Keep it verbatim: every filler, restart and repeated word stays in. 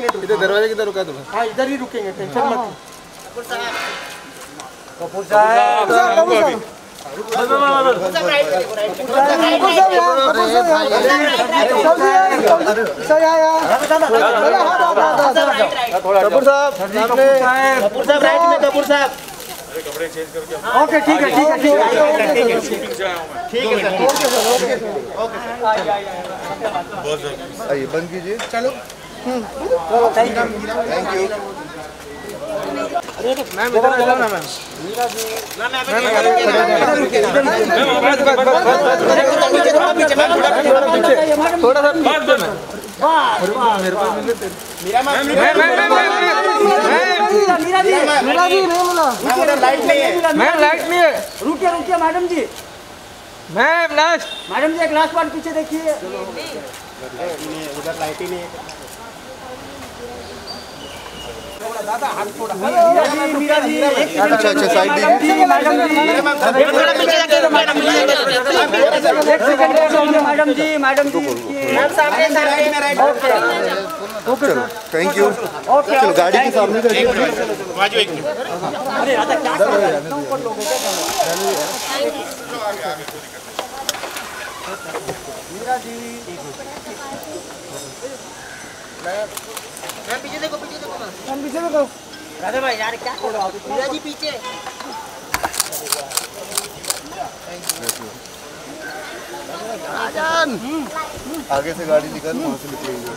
इधर दरवाजे की तरफ रुका तुम्हें? हाँ इधर ही रुकेंगे, टेंशन मत। कपूर साहब कपूर साहब सामने, कपूर साहब राइट में, कपूर साहब। कपड़े चेंज करके ओके ठीक है ठीक है ठीक है ठीक है sir, okay sir, okay sir, okay बहुत सर। आइए बंद कीजिए। चलो थैंक यू। मैम इधर आ जाओ ना मैम। थोड़ा सा पीछे में। मेरे को मीरा मैम मीरा जी मीरा जी नहीं बोला। मैम लाइट नहीं है, मैम लाइट नहीं है। रुकिए रुकिए madam ji, ma'am last madam ji एक लास्ट बार पीछे देखिए। उधर लाइट ही नहीं है। मीरा जी अच्छा अच्छा साइड दीजिए मैडम जी, थोड़ा पीछे जाके मैडम जी, एक second madam ji, madam ji ma'am सामने सामने ओके ओके चलो थैंक यू। चलो गाड़ी के सामने कर दीजिए। अरे राधा क्या कर रहे हैं ऊपर लोगों को। मीरा जी मैम पीछे देखो, पीछे देखो मैम। हम पीछे देखो। राधे भाई यार क्या कर रहे हो आप? मीरा जी पीछे। आगे से गाड़ी निकाल, वहाँ से निकलेंगे।